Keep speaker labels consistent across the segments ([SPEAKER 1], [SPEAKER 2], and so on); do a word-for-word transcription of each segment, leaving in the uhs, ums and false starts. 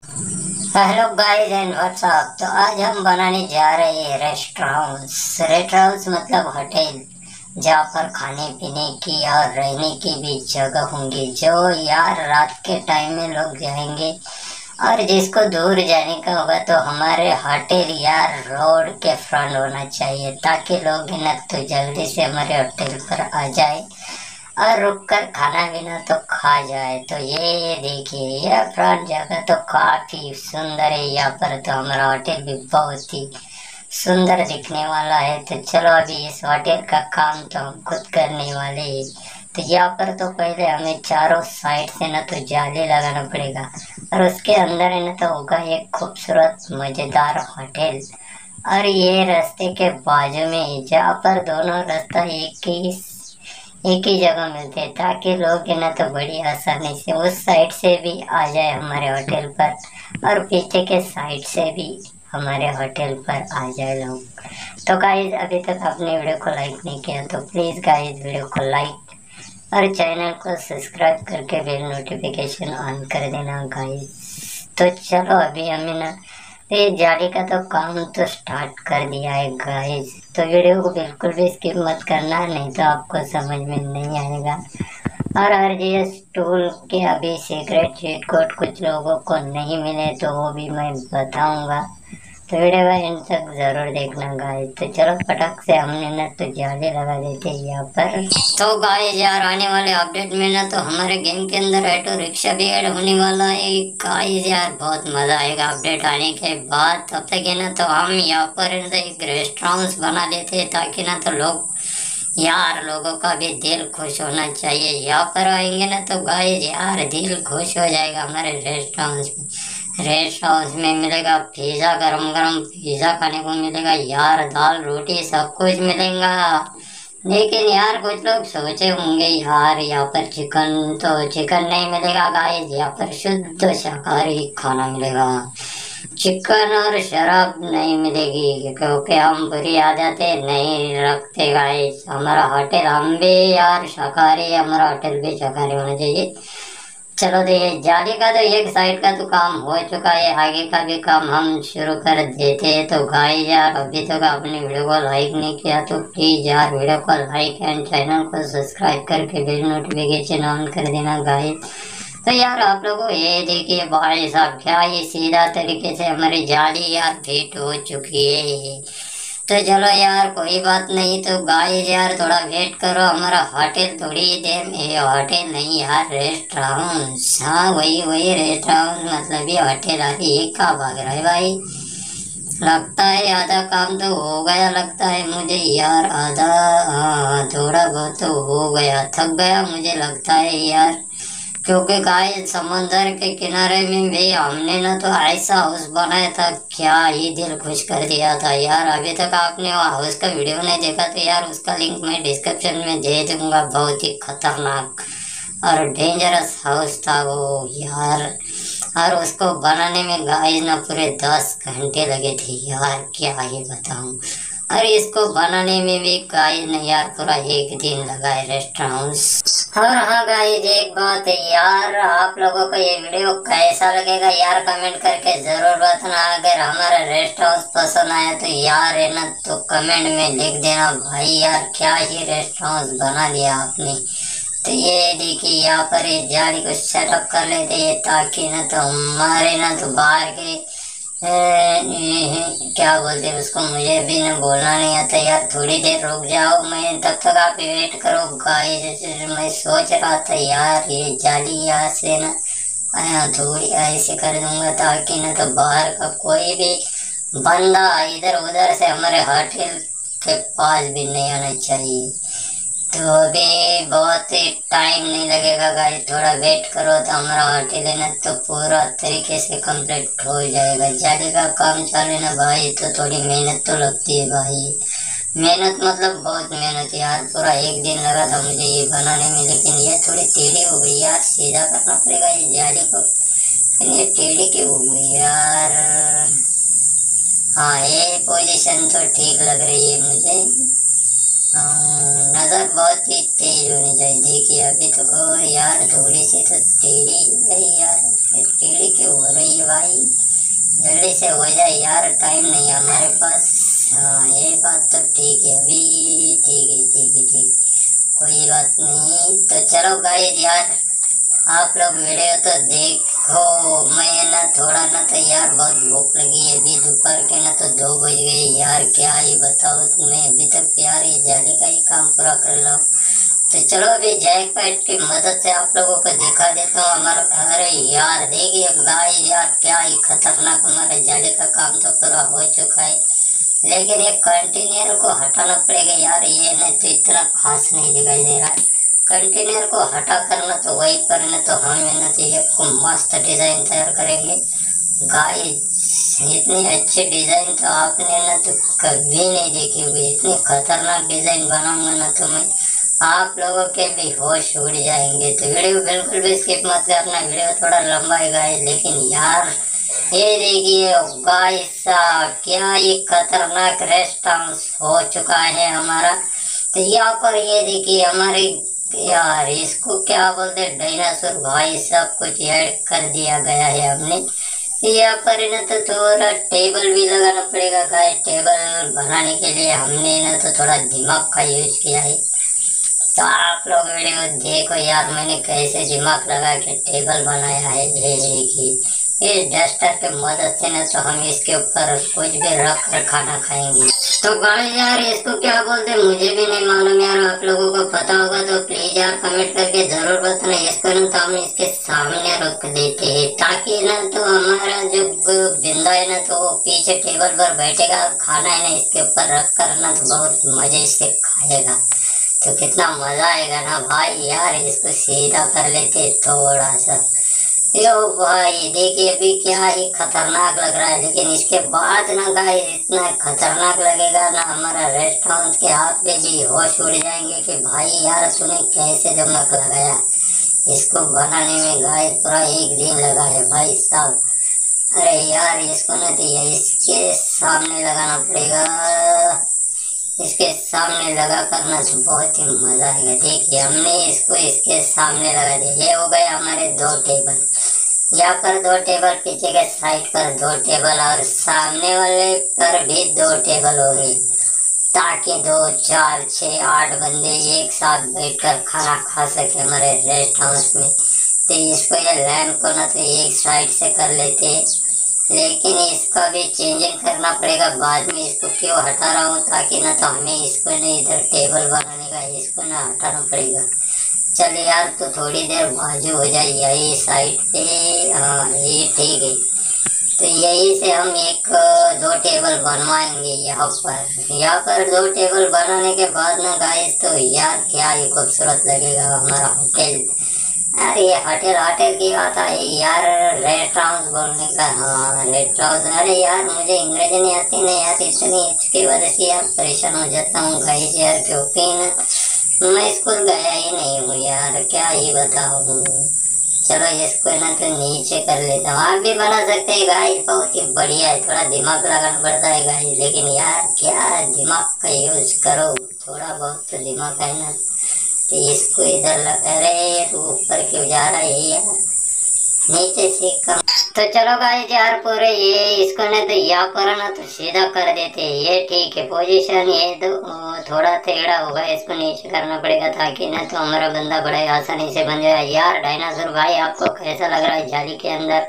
[SPEAKER 1] Hello guys and WhatsApp. तो आज हम बनाने जा रहे हैं रेस्ट हाउस। रेस्ट हाउस मतलब होटल, जहाँ पर खाने पीने की और रहने की भी जगह होंगी, जो यार रात के टाइम में लोग जाएंगे। और जिसको दूर जाने का होगा तो हमारे होटल यार रोड के फ्रंट होना चाहिए, ताकि लोग ना तो जल्दी से हमारे होटल पर आ जाए और रुक कर खाना पीना तो खा जाए। तो ये देखिए, यह फ्रंट जगह तो काफी सुंदर है। यहाँ पर तो हमारा होटल भी बहुत ही सुंदर दिखने वाला है। तो चलो अभी इस होटल का काम तो हम खुद करने वाले हैं। तो यहाँ पर तो पहले हमें चारों साइड से ना तो जाली लगाना पड़ेगा, और उसके अंदर है ना तो होगा एक खूबसूरत मजेदार होटल। और ये रास्ते के बाजू में, जहाँ पर दोनों रास्ता एक ही एक ही जगह मिलते हैं, ताकि लोग है ना तो बड़ी आसानी से उस साइड से भी आ जाए हमारे होटल पर, और पीछे के साइड से भी हमारे होटल पर आ जाए लोग। तो गाइज, अभी तक आपने वीडियो को लाइक नहीं किया तो प्लीज़ गाइज वीडियो को लाइक और चैनल को सब्सक्राइब करके बेल नोटिफिकेशन ऑन कर देना गाइज। तो चलो अभी हमें ना तो ये जाली का तो काम तो स्टार्ट कर दिया है गाइस। तो वीडियो को बिल्कुल भी स्किप मत करना, नहीं तो आपको समझ में नहीं आएगा। और आर जी एस टूल के अभी सीक्रेट चीट कोड कुछ लोगों को नहीं मिले तो वो भी मैं बताऊंगा। तो वीडियो का इन तक जरूर देखना गाइस। तो चलो फटाक से हमने ना तो जाली लगा देते हैं यहाँ पर। तो गाइस यार, आने वाले अपडेट में ना तो हमारे गेम के अंदर ऑटो रिक्शा भी ऐड होने वाला है गाइस। यार बहुत मजा आएगा अपडेट आने के बाद। तब तक है ना तो हम यहाँ पर ना तो एक रेस्टोरेंट बना लेते हैं, ताकि ना तो लोग यार लोगों का भी दिल खुश होना चाहिए। यहाँ पर आएंगे ना तो गाइस यार दिल खुश हो जाएगा। हमारे रेस्ट हाउस में रेस्ट हाउस में मिलेगा पिज़्ज़ा, गरम गरम पिज़्ज़ा खाने को मिलेगा यार, दाल रोटी सब कुछ मिलेगा। लेकिन यार कुछ लोग सोचे होंगे यार यहाँ पर चिकन तो चिकन नहीं मिलेगा गाइस, यहाँ पर शुद्ध शाकाहारी खाना मिलेगा। चिकन और शराब नहीं मिलेगी, क्योंकि हम बुरी आदतें नहीं रखते गाइस। हमारा होटल हम भी यार शाकाहारी, हमारा होटल भी शाकाहारी होना चाहिए। चलो देखिए, जाली का तो एक साइड का तो काम हो चुका है, आगे का भी काम हम शुरू कर देते हैं। तो गाइस यार, अभी तक आपने वीडियो को लाइक नहीं किया तो प्लीज यार वीडियो को लाइक एंड चैनल को सब्सक्राइब करके बेल नोटिफिकेशन ऑन कर देना गाइस। तो यार आप लोगों ये देखिए भाई साहब, क्या ये सीधा तरीके से हमारी जाली यार फिट हो चुकी है। तो चलो यार कोई बात नहीं। तो गाइस यार थोड़ा वेट करो, हमारा होटल थोड़ी देर में, होटल नहीं यार रेस्ट हाउस, हाँ वही वही रेस्ट हाउस मतलब ये होटल। अरे ये कहाँ भाग रहा है भाई? लगता है आधा काम तो हो गया लगता है मुझे यार, आधा हाँ थोड़ा बहुत तो हो गया। थक गया मुझे लगता है यार, क्योंकि गाइस समंदर के किनारे में भी हमने ना तो ऐसा हाउस बनाया था, क्या ही दिल खुश कर दिया था यार। अभी तक आपने वो हाउस का वीडियो नहीं देखा तो यार उसका लिंक मैं डिस्क्रिप्शन में दे दूंगा। बहुत ही खतरनाक और डेंजरस हाउस था वो यार, और उसको बनाने में गाइस ना पूरे दस घंटे लगे थे यार, क्या ही बताऊं। और इसको बनाने में भी गाइस ने यार पूरा एक दिन लगा है रेस्ट हाउस। और हाँ गाइस, एक बात है यार, आप लोगों को ये वीडियो कैसा लगेगा यार कमेंट करके जरूर बताना। अगर हमारा रेस्ट हाउस पसंद आया तो यार है ना तो कमेंट में लिख देना भाई यार क्या ही रेस्ट हाउस बना दिया आपने। तो ये देखिए यहाँ पर ये जाली को सेटअप कर लेते हैं, ताकि ना तो हमारे ना तो बाहर के ए, ए, क्या बोलते हैं उसको, मुझे भी ना बोलना नहीं आता यार। थोड़ी देर रुक जाओ, मैं तब तक आप वेट करो गाइस। मैं सोच रहा था यार ये जाली यहाँ से ना आया थोड़ी ऐसे कर दूंगा, ताकि ना तो बाहर का कोई भी बंदा इधर उधर से हमारे होटल के पास भी नहीं आना चाहिए। तो अभी बहुत ही टाइम नहीं लगेगा गाइस, थोड़ा वेट करो तो हमारा होटल है ना तो पूरा तरीके से कंप्लीट हो जाएगा। जाली का काम चले ना भाई तो थोड़ी मेहनत तो लगती है भाई, मेहनत मतलब बहुत मेहनत यार। पूरा एक दिन लगा था मुझे ये बनाने में, लेकिन ये थोड़ी टेढ़ी हो गई यार, सीधा करना पड़ेगा ये जाली को। ये टेढ़ी क्यों हो गई यार? हाँ ये पोजीशन तो ठीक लग रही है मुझे। अम, नजर बहुत ही तेज होनी चाहिए। देखिए अभी तो ओ यार थोड़ी सी तो टेढ़ी गई यार, टेढ़ी क्यों हो रही है भाई, जल्दी से हो जाए यार, टाइम नहीं है हमारे पास। हाँ ये बात तो ठीक है, अभी ठीक है ठीक है ठीक, कोई बात नहीं। तो चलो गाइस यार, आप लोग वीडियो तो देखो। मैं ना थोड़ा ना तो यार बहुत भूख लगी है, अभी दोपहर के ना तो दो बज गए यार, क्या ही बताओ तुम्हें, अभी तक यार ये जाने का ही काम पूरा कर लो। तो चलो अभी जैक पैट की मदद से आप लोगों को दिखा देता हूँ हमारा। अरे यार देखिए गाय यार, क्या ही खतरनाक, हमारे जाले का काम तो पूरा हो चुका है, लेकिन ये कंटेनर को हटाना पड़ेगा यार, ये नहीं तो इतना खास नहीं दिखाई दे रहा है। कंटेनर को हटा करना तो वही पर, न तो हम ना तो ये मस्त डिजाइन तैयार करेंगे। गाय इतनी अच्छी डिजाइन तो आपने ना तो कभी नहीं देखी होगी, इतनी खतरनाक डिजाइन बनाऊंगा ना तो मैं, आप लोगों के भी होश उड़ जाएंगे। तो वीडियो बिल्कुल भी स्किप मत करना, वीडियो थोड़ा लंबा है गाइस, लेकिन यार ये देखिए गाइस साहब, क्या ये खतरनाक रेस्ट हाउस हो चुका है हमारा। तो यहाँ पर ये देखिए हमारे यार, इसको क्या बोलते हैं, डायनासोर भाई सब कुछ ऐड कर दिया गया है हमने। यहाँ पर ना तो थोड़ा टेबल भी लगाना पड़ेगा गाइस, टेबल बनाने के लिए हमने ना तो थोड़ा दिमाग का यूज किया है। तो आप लोग वीडियो देखो यार, मैंने कैसे दिमाग लगा के टेबल बनाया है, ये देखिए इस डस्टर के मदद से ना तो हम इसके ऊपर कुछ भी रख कर खाना खाएंगे। तो गाइस यार इसको क्या बोलते हैं मुझे भी नहीं मालूम यार, आप लोगों को पता होगा तो प्लीज यार कमेंट करके जरूर बताना। इसको ना तो हम इसके सामने रख देते हैं, ताकि ना तो हमारा जो बिंदा है ना तो वो पीछे टेबल पर बैठेगा और खाना है ना इसके ऊपर रख कर ना तो बहुत मजे से खाएगा, तो कितना मजा आएगा ना भाई। यार इसको सीधा कर लेते थोड़ा सा, यो भाई देखिए अभी क्या ही खतरनाक लग रहा है, लेकिन इसके बाद ना गाइस इतना खतरनाक लगेगा ना, हमारा रेस्ट हाउस के आप पे भी होश उड़ जाएंगे कि भाई यार तूने कैसे दिमाग लगाया, इसको बनाने में गाइस पूरा एक दिन लगा है भाई साहब। अरे यार इसको ना तो ये इसके सामने लगाना पड़ेगा, इसके सामने लगा करना तो बहुत ही मजा आएगा। देखिए हमने इसको इसके सामने लगा दिया, ये हो गए हमारे दो टेबल, यहाँ पर दो टेबल, पीछे के साइड पर दो टेबल और सामने वाले पर भी दो टेबल होंगे, ताकि दो चार छः आठ बंदे एक साथ बैठकर खाना खा सके हमारे रेस्ट हाउस में। तो इसको ये लैम्प को ना तो एक साइड से कर लेते हैं, लेकिन इसका भी चेंजिंग करना पड़ेगा बाद में। इसको क्यों हटा रहा हूँ, ताकि ना तो हमें इसको नहीं इधर टेबल बनाने का, इसको ना हटाना पड़ेगा। चल यार तो थोड़ी देर बाजू हो जाए यही साइड पे, हाँ ये ठीक है। तो यही से हम एक दो टेबल बनवाएंगे यहाँ पर। यहाँ पर दो टेबल बनाने के बाद ना गाइस तो यार क्या ही खूबसूरत लगेगा हमारा होटल। अरे ये होटल होटल की बात आई यार, रेस्ट हाउस बोलने का, हाँ रेस्ट हाउस। अरे यार मुझे अंग्रेजी नहीं आती ना यार, इतनी इसकी वजह से यार परेशान हो जाता हूँ गाइस यार, क्योंकि ना मैं स्कूल गया ही नहीं हूँ यार, क्या ही बताऊँ। चलो इसको ना तो नीचे कर लेता हूँ, आप भी बना सकते हैं गाइस, बहुत ही बढ़िया है। थोड़ा दिमाग लगाना पड़ता है गाइस, लेकिन यार क्या दिमाग का यूज करो, थोड़ा बहुत तो दिमाग है ना। तो इसको इधर लगा, अरे तो ऊपर क्यों जा रहा है यार, नीचे से कम। तो चलो गाइस यार पूरे ये इसको ना तो यहाँ पर ना तो सीधा कर देते हैं, ये ठीक है पोजीशन। ये तो थोड़ा टेढ़ा होगा, इसको नीचे करना पड़ेगा ताकि ना तो हमारा बंदा बड़े आसानी से बन जाए। यार डायनासोर भाई आपको कैसा लग रहा है जाली के अंदर?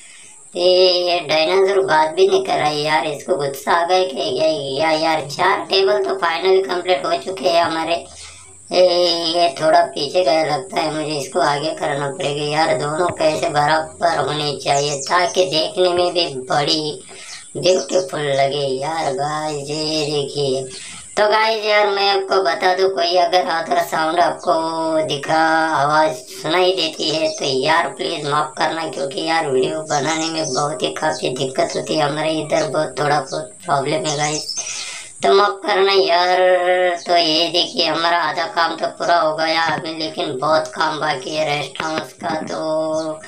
[SPEAKER 1] ये डायनासोर बात भी नहीं कर रहा है यार, इसको गुस्सा आ गया कि या, या यार चार टेबल तो फाइनली कंप्लीट हो चुके हैं हमारे। ये ये थोड़ा पीछे गया लगता है मुझे, इसको आगे करना पड़ेगा यार, दोनों कैसे बराबर होने चाहिए ताकि देखने में भी बड़ी ब्यूटीफुल लगे यार गाइस। ये देखिए तो गाइस यार मैं आपको बता दूं, कोई अगर अदर साउंड आपको दिखा आवाज़ सुनाई देती है तो यार प्लीज़ माफ़ करना, क्योंकि यार वीडियो बनाने में बहुत ही काफ़ी दिक्कत होती है, हमारे इधर बहुत थोड़ा बहुत प्रॉब्लम है गाइस, तो माफ करना यार। तो ये देखिए हमारा आधा काम तो पूरा हो गया अभी, लेकिन बहुत काम बाकी है रेस्ट हाउस का। तो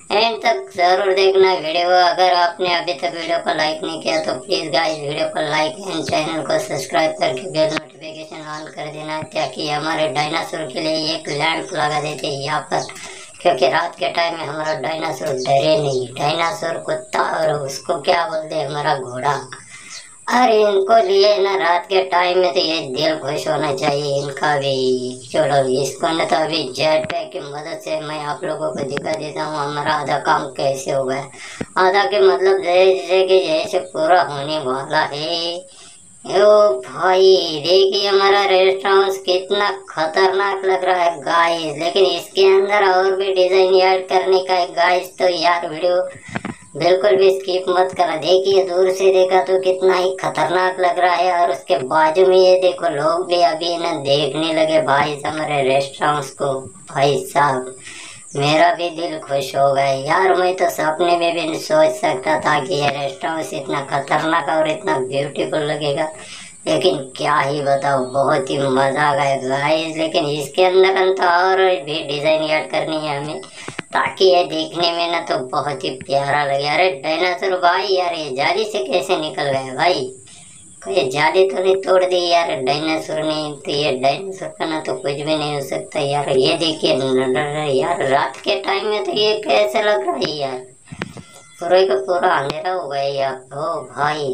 [SPEAKER 1] एंड तक जरूर देखना वीडियो। अगर आपने अभी तक वीडियो को लाइक नहीं किया तो प्लीज गाइस वीडियो को लाइक एंड चैनल को सब्सक्राइब करके बेल नोटिफिकेशन ऑन कर देना, ताकि हमारे डायनासोर के लिए एक लैंप लगा देते हैं यहाँ पर, क्योंकि रात के टाइम में हमारा डायनासोर डरे नहीं। डायनासोर कुत्ता और उसको क्या बोलते हैं, हमारा घोड़ा। अरे इनको लिए ना रात के टाइम में तो ये दिल खुश होना चाहिए इनका भी। चलो इसको ना तो अभी जेट पैक की मदद से मैं आप लोगों को दिखा देता हूँ हमारा आधा काम कैसे हुआ है। आधा के मतलब जैसे कि जैसे पूरा होने वाला है। ओ भाई देखिए हमारा रेस्ट हाउस कितना खतरनाक लग रहा है गाइस, लेकिन इसके अंदर और भी डिजाइन ऐड करने का है गाइस। तो यार वीडियो बिल्कुल भी स्किप मत करना। देखिए दूर से देखा तो कितना ही खतरनाक लग रहा है, और उसके बाजू में ये देखो लोग भी अभी ना देखने लगे भाई हमारे रेस्टोरेंट्स को। भाई साहब मेरा भी दिल खुश हो गया यार। मैं तो सपने में भी नहीं सोच सकता था कि ये रेस्टोरेंट इतना खतरनाक और इतना ब्यूटीफुल लगेगा, लेकिन क्या ही बताओ बहुत ही मजा आ गया गाइस। लेकिन इसके अंदर तो और भी डिजाइन ऐड करनी है हमें, ताकि ये देखने में ना तो बहुत ही प्यारा लगे। अरे डायनासोर भाई यार ये जाली से कैसे निकल गए भाई, कोई जाली तो नहीं तोड़ दी यार डायनासोर ने। तो ये डायनासोर का ना तो कुछ भी नहीं हो सकता यार। ये देखिए यार रात के टाइम में तो ये कैसे लग रहा है यार, पूरे का पूरा अंधेरा हो गया यार। ओ भाई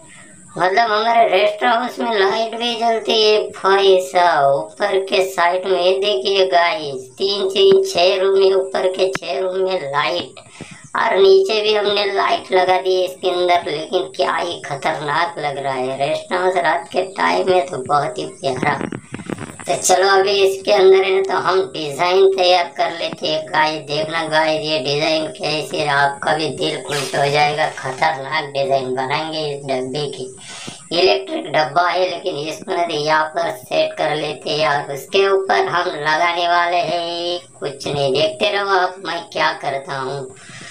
[SPEAKER 1] मतलब हमारे रेस्ट हाउस में लाइट भी जलती है भाई साहब। ऊपर के साइड में ये देखिए गाइस, तीन तीन छह रूम में, ऊपर के छह रूम में लाइट, और नीचे भी हमने लाइट लगा दी है इसके अंदर। लेकिन क्या ही खतरनाक लग रहा है रेस्ट हाउस रात के टाइम में, तो बहुत ही प्यारा। तो चलो अभी इसके अंदर है तो हम डिजाइन तैयार कर लेते हैं गाइस। देखना गाइस ये डिजाइन कैसे, आपका भी दिल खुश हो जाएगा। खतरनाक डिजाइन बनाएंगे इस डब्बे की। इलेक्ट्रिक डब्बा है, लेकिन इसको ना यहाँ पर सेट कर लेते हैं, और उसके ऊपर हम लगाने वाले हैं कुछ नहीं। देखते रहो आप मैं क्या करता हूँ,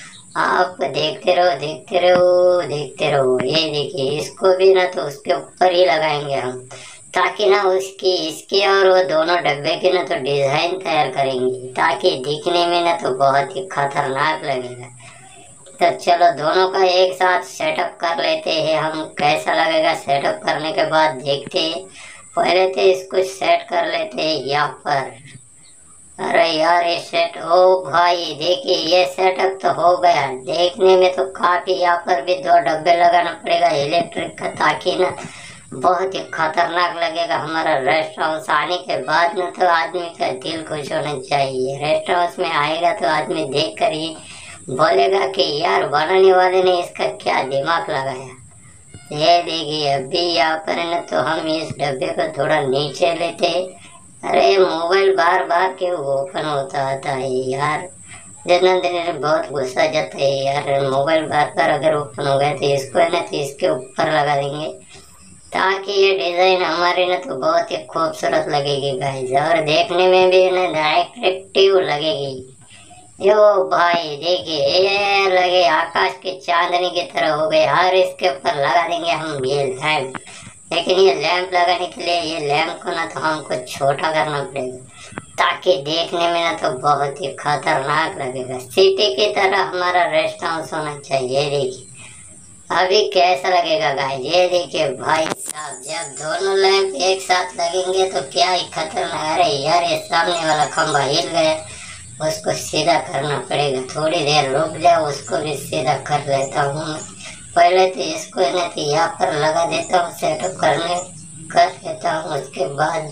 [SPEAKER 1] आप देखते रहो देखते रहो देखते रहो। ये देखिए इसको भी ना तो उसके ऊपर ही लगाएंगे हम, ताकि ना उसकी इसकी और वो दोनों डब्बे की ना तो डिजाइन तैयार करेंगे, ताकि दिखने में ना तो बहुत ही खतरनाक लगेगा। तो चलो दोनों का एक साथ सेटअप कर लेते हैं हम, कैसा लगेगा। सेटअप करने के बाद देखते हैं, पहले तो इसको सेट कर लेते हैं यहाँ पर। अरे यार ये सेट, ओ भाई देखिए ये सेटअप तो हो गया। देखने में तो काफी, यहाँ पर भी दो डब्बे लगाना पड़ेगा इलेक्ट्रिक का, ताकि ना बहुत ही खतरनाक लगेगा हमारा रेस्ट हाउस। आने के बाद ना तो आदमी का दिल खुश होना चाहिए। रेस्ट हाउस में आएगा तो आदमी देख कर ही बोलेगा कि यार बनाने वाले ने इसका क्या दिमाग लगाया। ये देखिए अभी यहाँ पर ना तो हम इस डब्बे को थोड़ा नीचे लेते। अरे मोबाइल बार बार क्यों ओपन होता आता है यार, जितना दिन बहुत गुस्सा जाता है यार। मोबाइल बार बार अगर ओपन हो गया तो इसको है ना तो इसके ऊपर लगा देंगे, ताकि ये डिजाइन हमारे ना तो बहुत ही खूबसूरत लगेगी गाइस, और देखने में भी ना अट्रैक्टिव लगेगी। यो भाई देखिए ये लगे आकाश की चांदनी की तरह हो गए। और इसके ऊपर लगा देंगे हम ये लैंप, लेकिन ये लैंप लगाने के लिए ये लैंप को ना तो हमको छोटा करना पड़ेगा, ताकि देखने में ना तो बहुत ही खतरनाक लगेगा। सिटी की तरह हमारा रेस्ट हाउस होना चाहिए। देखिए अभी कैसा लगेगा गाइस, ये देखिए भाई साहब जब दोनों लैंप एक साथ लगेंगे तो क्या ही खतरनाक। अरे यार ये सामने वाला खंभा हिल गया, उसको सीधा करना पड़ेगा। थोड़ी देर रुक जाओ, उसको भी सीधा कर लेता हूँ मैं। पहले तो इसको ना तो यहाँ पर लगा देता हूँ, सेटअप करने कर लेता हूँ। उसके बाद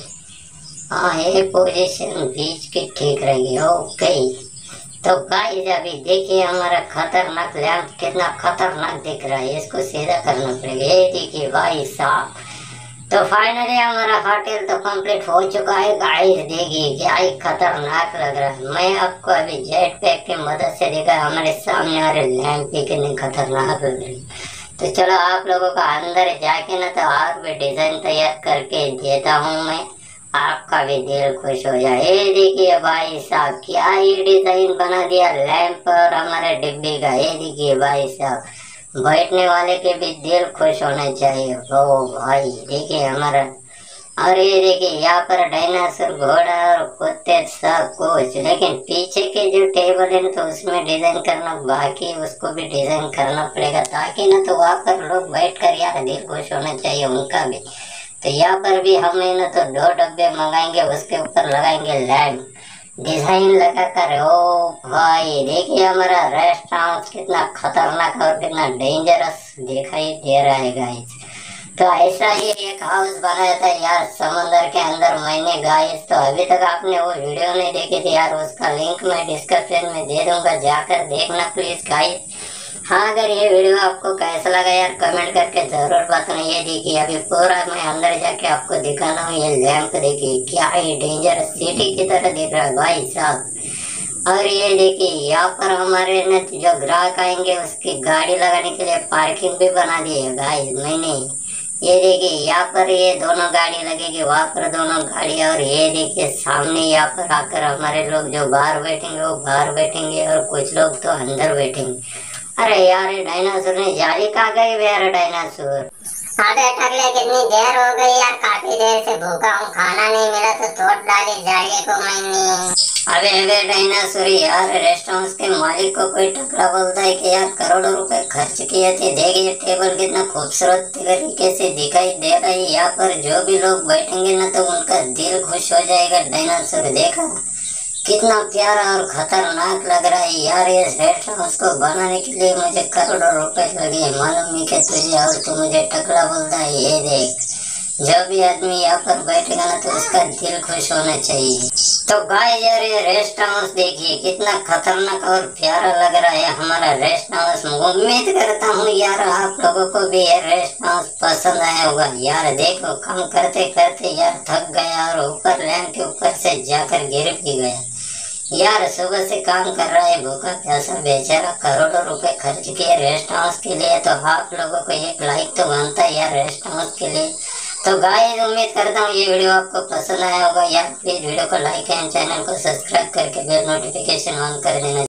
[SPEAKER 1] हाँ ये पोजीशन बीच की ठीक रहेगी। ओके तो गाइस अभी देखिए हमारा खतरनाक लैंप कितना खतरनाक दिख रहा है, इसको सीधा करना पड़ेगा। ये देखिए भाई साहब, तो फाइनली हमारा होटल तो कंप्लीट हो चुका है गाइस। देखिए क्या ही खतरनाक लग रहा है। मैं आपको अभी जेट पैक की मदद से देखा हमारे सामने आ रहे लैंप भी कितने खतरनाक लग रही। तो चलो आप लोगों का अंदर जाके ना तो और भी डिजाइन तैयार करके देता हूँ मैं, आपका भी दिल खुश हो जाए। ये देखिए भाई साहब क्या ही डिजाइन बना दिया लैंप और हमारे डिब्बे का। ये देखिए भाई साहब, बैठने वाले के भी दिल खुश होना चाहिए। ओ भाई देखिए हमारा और ये देखिए यहाँ पर डायनासोर, घोड़ा और कुत्ते सब कुछ, लेकिन पीछे के जो टेबल है ना तो उसमें डिजाइन करना बाकी, उसको भी डिजाइन करना पड़ेगा ताकि ना तो वहाँ पर लोग बैठ कर यार दिल खुश होना चाहिए उनका भी। तो यहाँ पर भी हमें ना तो दो डब्बे मंगाएंगे, उसके ऊपर लगाएंगे लैंप डिजाइन लगा कर। ओ भाई देखिए हमारा रेस्ट हाउस कितना खतरनाक और कितना डेंजरस दिखाई दे रहा है गाइस। तो ऐसा ही एक हाउस बनाया था यार समुद्र के अंदर मैंने गाइस। तो अभी तक आपने वो वीडियो नहीं देखी थी यार, उसका लिंक मैं डिस्क्रिप्शन में दे दूंगा, जाकर देखना प्लीज गाइस। हाँ अगर ये वीडियो आपको कैसा लगा यार कमेंट करके जरूर बताना। ये देखिए अभी पूरा मैं अंदर जाके आपको दिखाना हूँ, ये लैंप देखिए क्या ही डेंजर सिटी की तरह दिख रहा है भाई साहब। और ये देखिए यहाँ पर हमारे न जो ग्राहक आएंगे उसकी गाड़ी लगाने के लिए पार्किंग भी बना दी है गाइस मैंने। ये देखिए यहाँ पर ये दोनों गाड़ी लगेगी, वहाँ पर दोनों गाड़ी, और ये देखिए सामने यहाँ पर आकर हमारे लोग जो बाहर बैठेंगे वो बाहर बैठेंगे और कुछ लोग तो अंदर बैठेंगे। अरे यार डायनासोर ने जाली कहाँ गई यार डायनासोर।
[SPEAKER 2] अबे टकले कितनी देर हो गई यार, काफी देर से भूखा हूँ, खाना नहीं मिला तो तोड़ डाली जाली को मैंने।
[SPEAKER 1] अबे अबे डायनासोर यार रेस्ट हाउस के मालिक को कोई टकला बोलता है कि यार करोड़ों रुपए खर्च किए थे, देखिए टेबल कितना खूबसूरत तरीके से दिखाई दे रहा है। यहाँ पर जो भी लोग बैठेंगे ना तो उनका दिल खुश हो जाएगा। डायनासोर देखा कितना प्यारा और खतरनाक लग रहा है यार। ये रेस्ट हाउस को बनाने के लिए मुझे करोड़ों रुपए लगे, मालूम नहीं कि तुझे, और तू मुझे टकला बोलता है। ये देख जो भी आदमी यहाँ पर बैठेगा ना तो उसका दिल खुश होना चाहिए। तो गाइस यार ये रेस्ट हाउस देखिए कितना खतरनाक और प्यारा लग रहा है हमारा रेस्ट हाउस। उम्मीद करता हूँ यार आप लोगों को भी ये रेस्ट हाउस पसंद आया होगा। यार देखो काम करते करते यार थक गया और ऊपर लैंप के ऊपर से जाकर गिर भी गया। यार सुबह से काम कर रहा है भूखा प्यासा बेचारा, करोड़ों रुपए खर्च किए रेस्ट हाउस के लिए। तो आप लोगों को एक लाइक तो बनता है यार रेस्ट हाउस के लिए। तो गाइस उम्मीद करता हूँ ये वीडियो आपको पसंद आया होगा यार। प्लीज वीडियो को लाइक एंड चैनल को सब्सक्राइब करके बेल नोटिफिकेशन ऑन कर देना।